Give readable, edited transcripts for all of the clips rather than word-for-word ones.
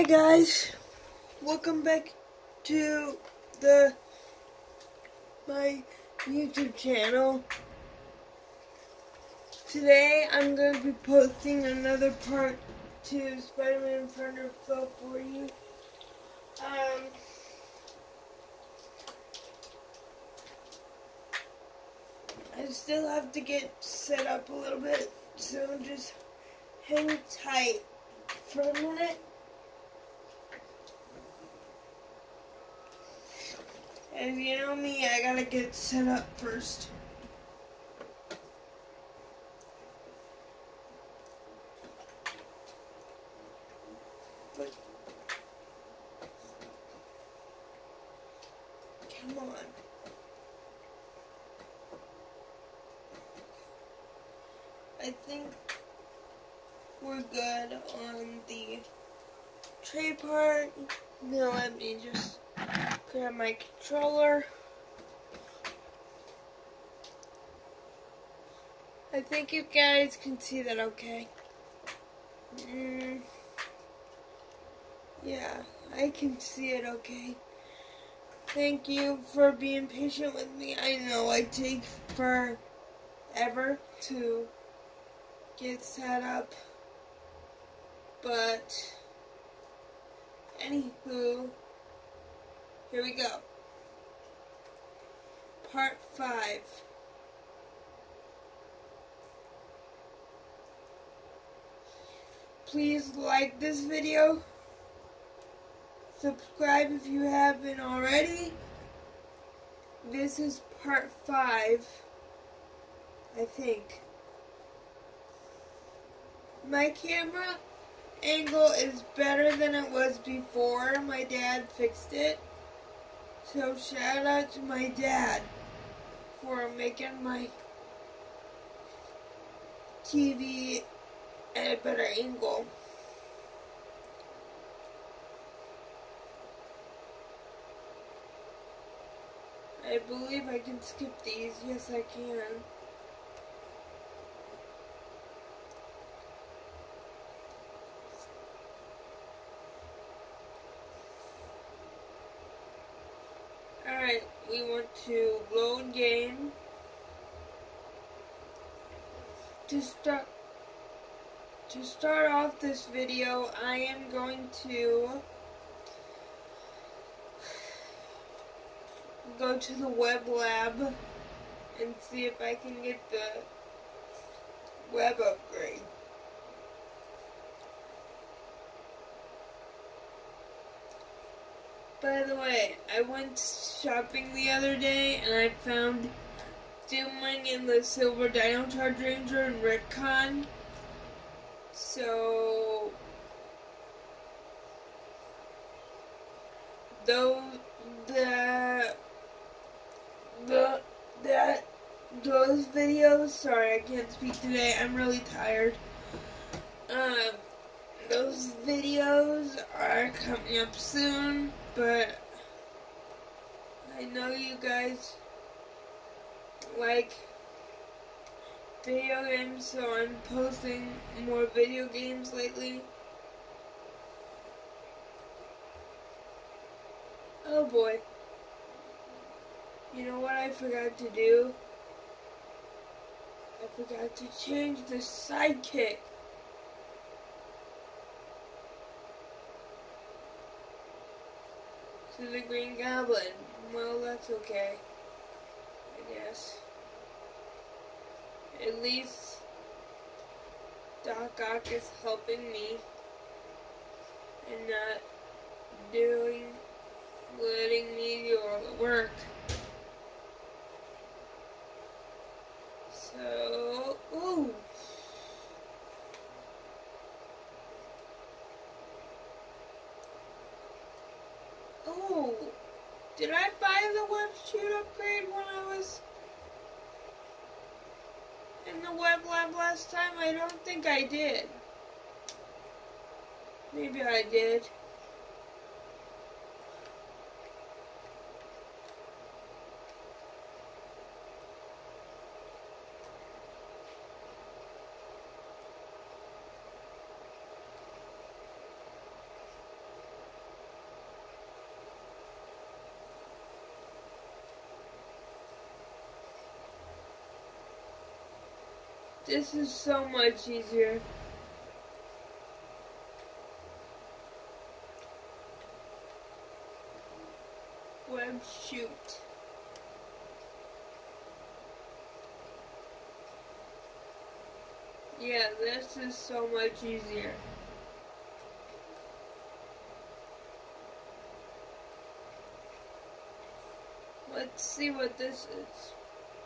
Hi guys, welcome back to my YouTube channel. Today I'm going to be posting another part to Spider-Man Inferno Fell for you. I still have to get set up a little bit, so just hang tight for a minute. As you know me, I gotta get set up first. But come on. I think we're good on the tray part. Now let me just grab my controller. I think you guys can see that okay. Yeah, I can see it okay. Thank you for being patient with me. I know I take forever to get set up, but anywho, here we go. Part 5. Please like this video. Subscribe if you haven't already. This is part 5, I think. My camera angle is better than it was before. My dad fixed it. So shout out to my dad for making my TV at a better angle. I believe I can skip these. Yes, I can. Alright, we want to load game. To start off this video, I am going to go to the web lab and see if I can get the web upgrade. By the way, I went shopping the other day and I found Doomwing in the Silver Dino Charge Ranger and Redcon. So those videos, sorry I can't speak today, I'm really tired. Those videos are coming up soon, but I know you guys like video games, so I'm posting more video games lately. Oh boy. You know what I forgot to do? I forgot to change the sidekick. To the Green Goblin. Well, that's okay, I guess. At least Doc Ock is helping me and not letting me do all the work. So, ooh. Oh, did I buy the web shoot upgrade when I was in the web lab last time? I don't think I did. Maybe I did. This is so much easier. Web shoot. Yeah, this is so much easier. Let's see what this is.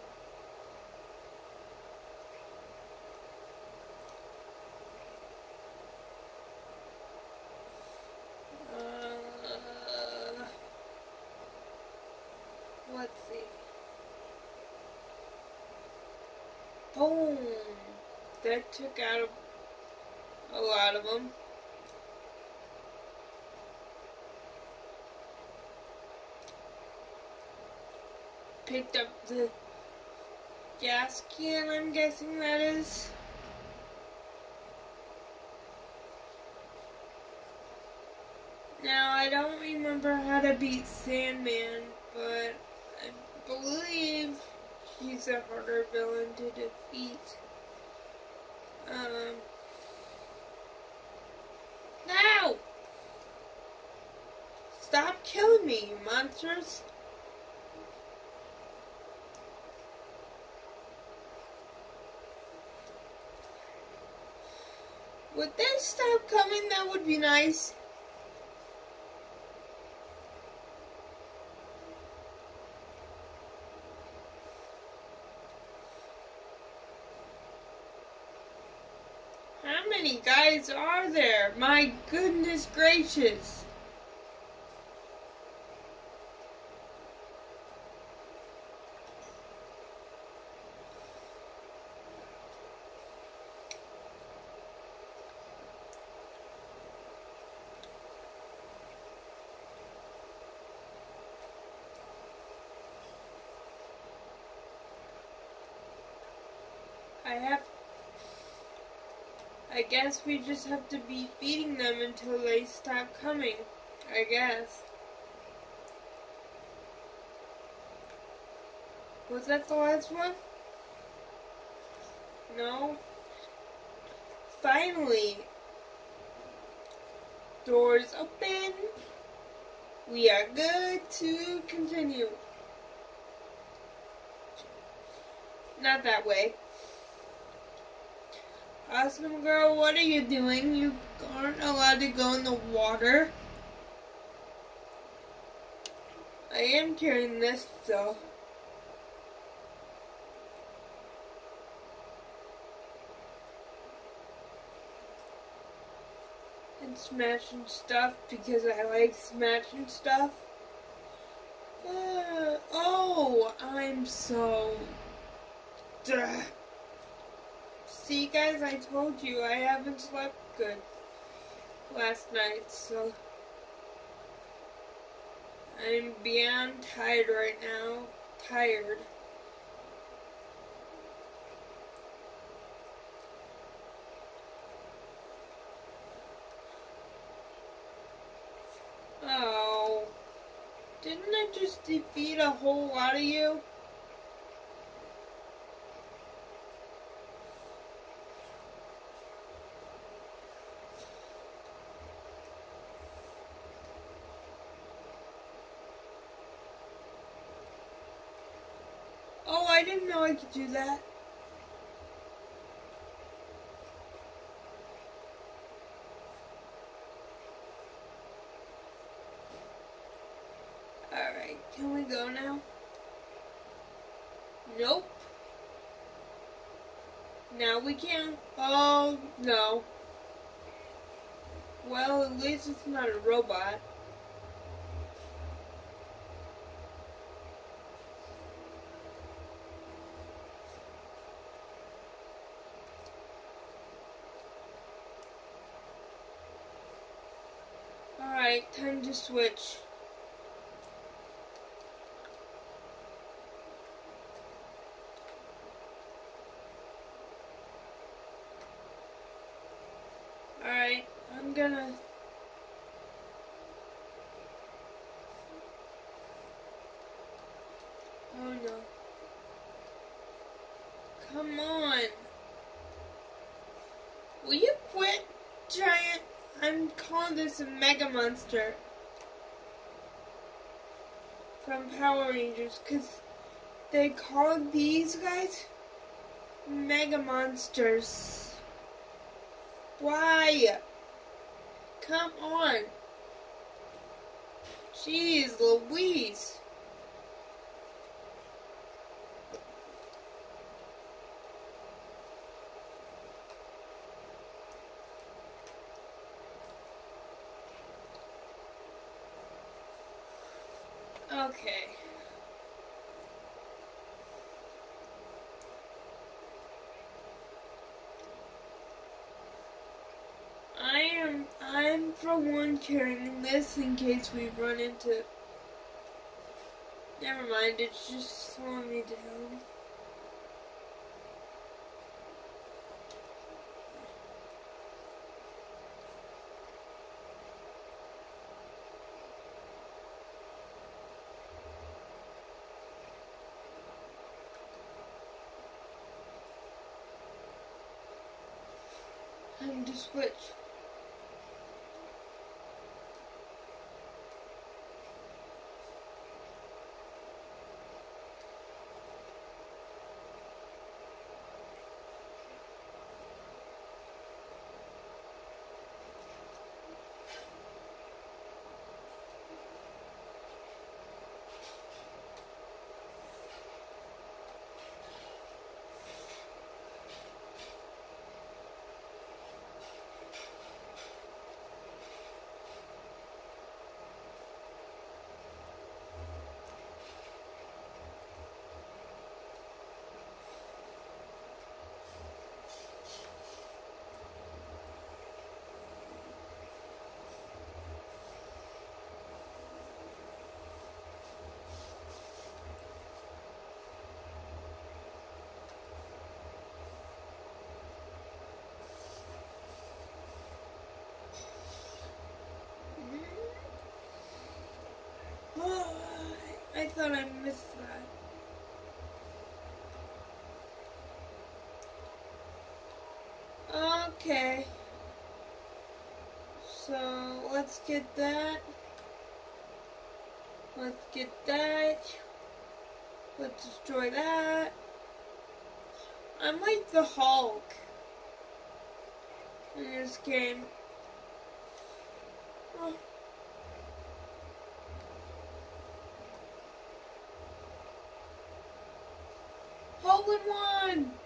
Let's see. Boom! That took out a lot of them. Picked up the gas can, I'm guessing that is. Now, I don't remember how to beat Sandman, but I believe he's a harder villain to defeat. No! Stop killing me, you monsters! Would they stop coming? That would be nice. How many guys are there? My goodness gracious. I guess we just have to be beating them until they stop coming, I guess. Was that the last one? No? Finally! Doors open! We are good to continue. Not that way. Awesome girl, what are you doing? You aren't allowed to go in the water. I am carrying this though. And smashing stuff because I like smashing stuff. Oh, I'm so... Duh. See guys, I told you I haven't slept good last night, so I'm beyond tired right now. Tired. Oh, didn't I just defeat a whole lot of you? Oh, I didn't know I could do that. Alright, can we go now? Nope. Now we can. Oh, no. Well, at least it's not a robot. Alright, time to switch. Alright, I'm gonna... Oh no. Come on. Will you quit, Giant? I'm calling this a Mega Monster from Power Rangers, because they called these guys Mega Monsters. Why? Come on. Jeez Louise. Okay. I'm for one carrying this in case we run into. Never mind, it's just slowing me down. Time to switch. Oh, I thought I missed that. Okay. So, let's get that. Let's get that. Let's destroy that. I'm like the Hulk in this game. Oh. Hole in one!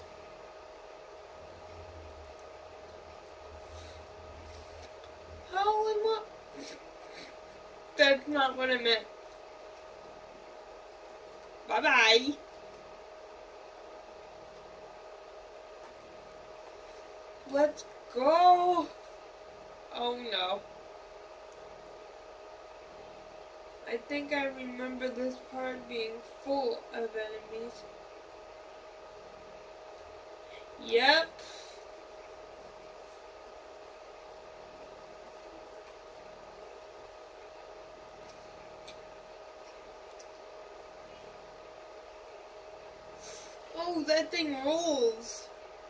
Hole in one! That's not what I meant. Bye-bye. Let's go! Oh no. I think I remember this part being full of enemies. Yep. Oh, that thing rolls.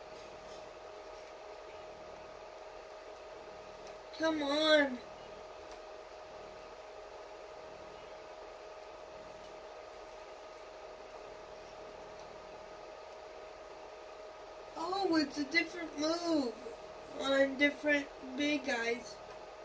Come on. Oh, it's a different move on different big guys.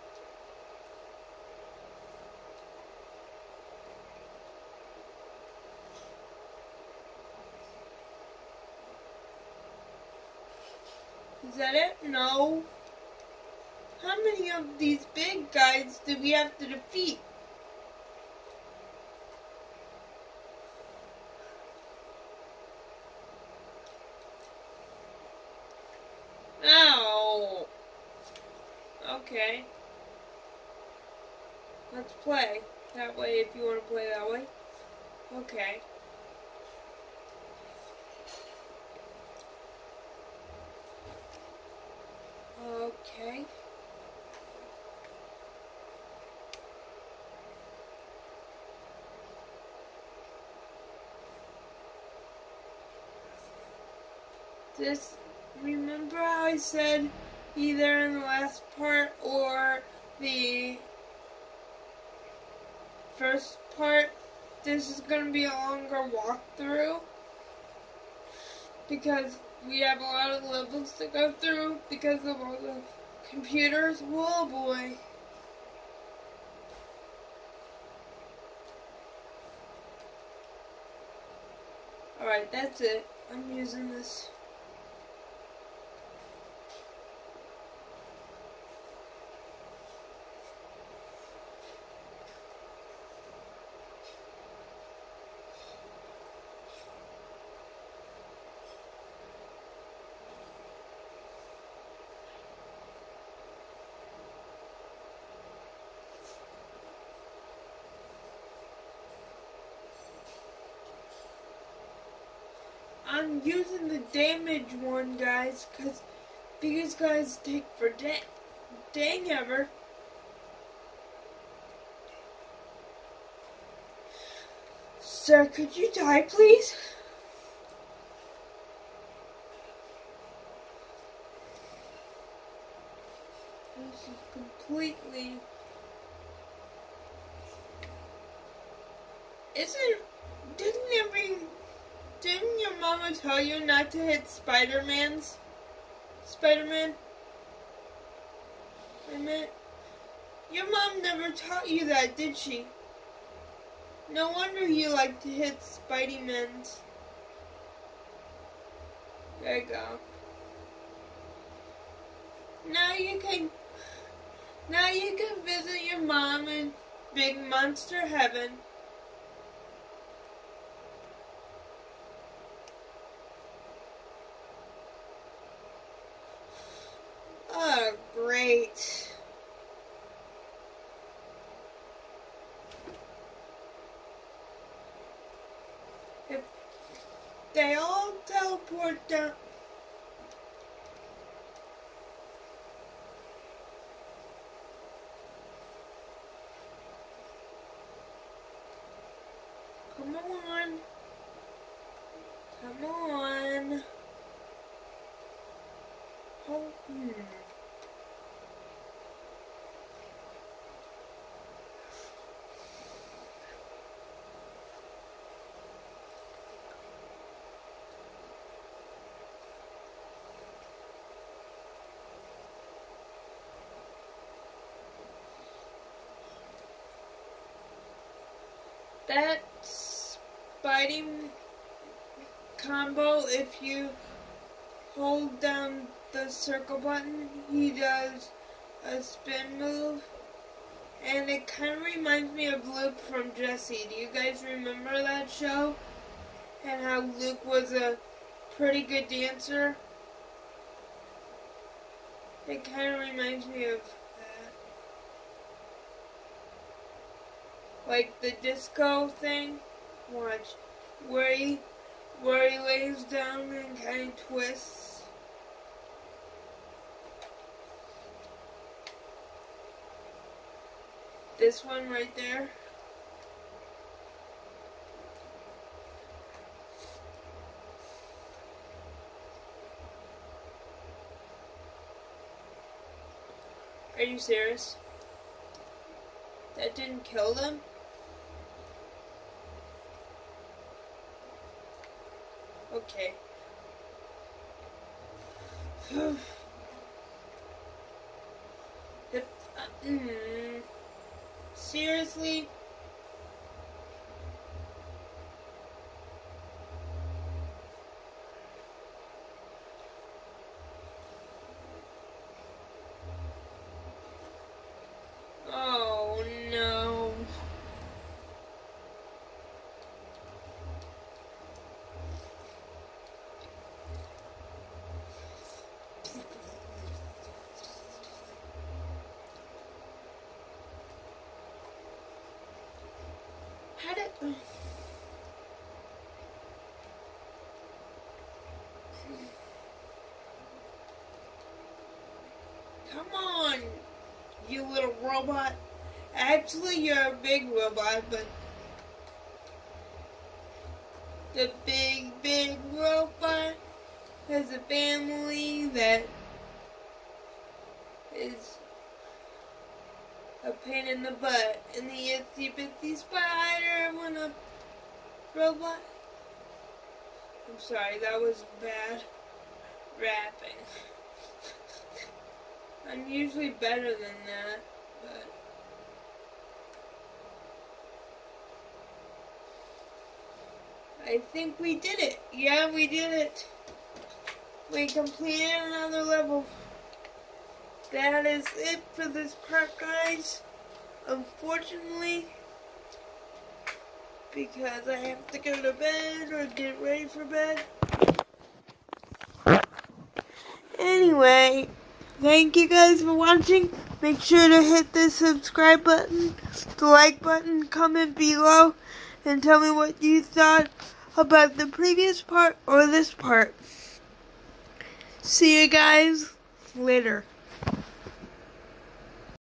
Is that it? No. How many of these big guys do we have to defeat? Ow. Okay. Let's play that way if you want to play that way. Okay. Okay. remember how I said either in the last part or the first part, this is going to be a longer walkthrough because we have a lot of levels to go through because of all the computers. Whoa, boy. Alright, that's it. I'm using this. I'm using the damage one, guys, because these guys take for dang ever. Sir, could you die, please? This is completely... Didn't your mama tell you not to hit Spider-Man? Wait a minute. Your mom never taught you that, did she? No wonder you like to hit Spidey-Mans. There you go. Now you can visit your mom in Big Monster Heaven. Oh, great. If they all teleport down... Come on. Come on. Oh, That Spidey combo, if you hold down the circle button, he does a spin move. And it kind of reminds me of Luke from Jessie. Do you guys remember that show? And how Luke was a pretty good dancer? It kind of reminds me of that. Like the disco thing. Watch. Where he lays down and kind of twists. This one right there. Are you serious? That didn't kill them? Okay. Seriously? Oh no. How did... Come on, you little robot. Actually, you're a big robot, but the big robot has a family that is a pain in the butt, and the itsy bitsy spider went up robot. I'm sorry, that was bad rapping. I'm usually better than that, but I think we did it. Yeah, we did it. We completed another level. That is it for this part, guys. Unfortunately, because I have to go to bed or get ready for bed. Anyway, thank you guys for watching. Make sure to hit the subscribe button, the like button, comment below, and tell me what you thought about the previous part or this part. See you guys later.